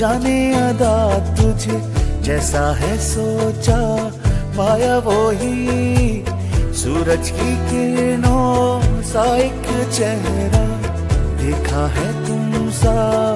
जाने अदा तुझे जैसा है सोचा, पाया वो ही सूरज की किरणों सा एक चेहरा, देखा है तुम सा